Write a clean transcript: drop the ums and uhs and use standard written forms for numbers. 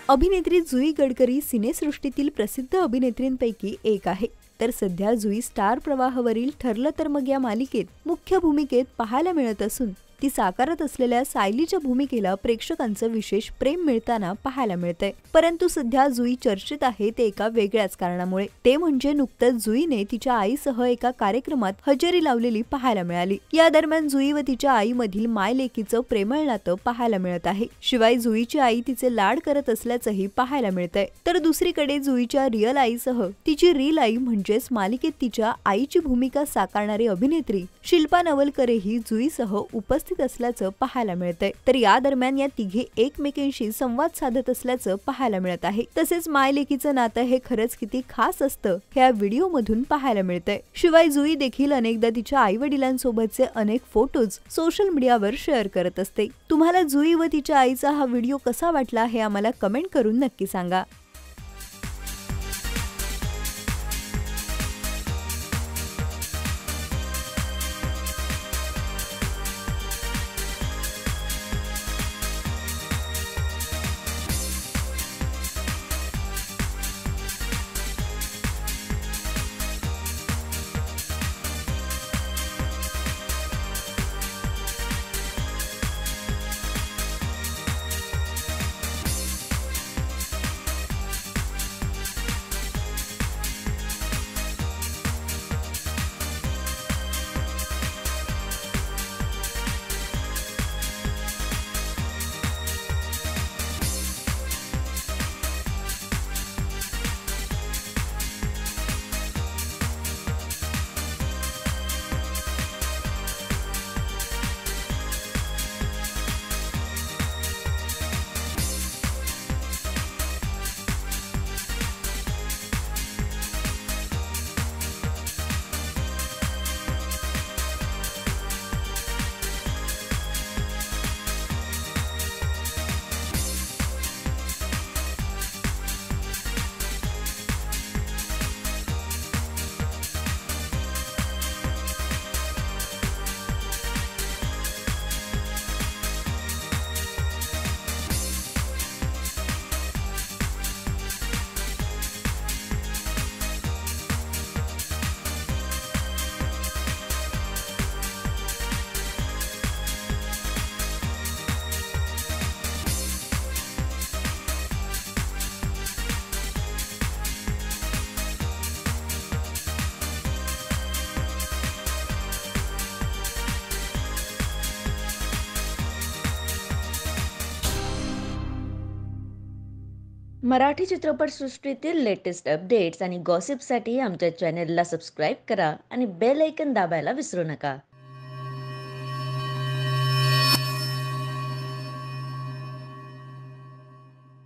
अभिनेत्री जुई गडकरी सिनेसृष्टीतील प्रसिद्ध अभिनेत्रींपैकी एक आहे। तर सध्या जुई स्टार प्रवाहावरील ठरलं तर मग या मालिकेत मुख्य भूमिकेत पाहायला मिळत असून ती साकारत असलेल्या सायलीच्या भूमिकेला प्रेक्षकांचं विशेष प्रेम मिळताना पाहायला मिळतंय। परंतु सध्या जुई चर्चेत आहे ते एका वेगळ्याच कारणामुळे, ते म्हणजे नुकतंच जुईने तिच्या आईसह एका कार्यक्रमात हजेरी लावलेली पाहायला मिळाली। या दरम्यान जुई व तिच्या आईमधील मायलेकीचं प्रेमळ नातं पाहायला मिळत आहे। शिवाय जुईची आई तिचे लाड करत असल्याचंही पाहायला मिळतंय। तर दुसरीकडे जुईच्या रिअल आईसह तिची रील आई म्हणजेच मालिकेत तिच्या आईची भूमिका साकारणारी अभिनेत्री शिल्पा नवलकरही जुईसह उपस्थित असल्याचं पाहायला मिळतंय। तर या दरम्यान या तिघे एकमेकांशी संवाद साधत असल्याचं पाहायला मिळत आहे। तसेच मायलेकीचं नातं हे खरंच किती खास असतं हे या व्हिडिओ मधून पाहायला मिळतंय। शिवाय जुई देखील अनेकदा तिच्या आई वडिलांसोबतचे अनेक फोटोज सोशल मीडियावर शेअर करत असते। तुम्हाला जुई व तिच्या आईचा हा व्हिडिओ कसा वाटला हे आम्हाला कमेंट करून नक्की सांगा। मराठी चित्रपटसृष्टीतील लेटेस्ट अपडेट्स आणि गॉसिपसाठी आमच्या चॅनेलला सबस्क्राईब करा आणि बेल ऐकन दाबायला विसरू नका।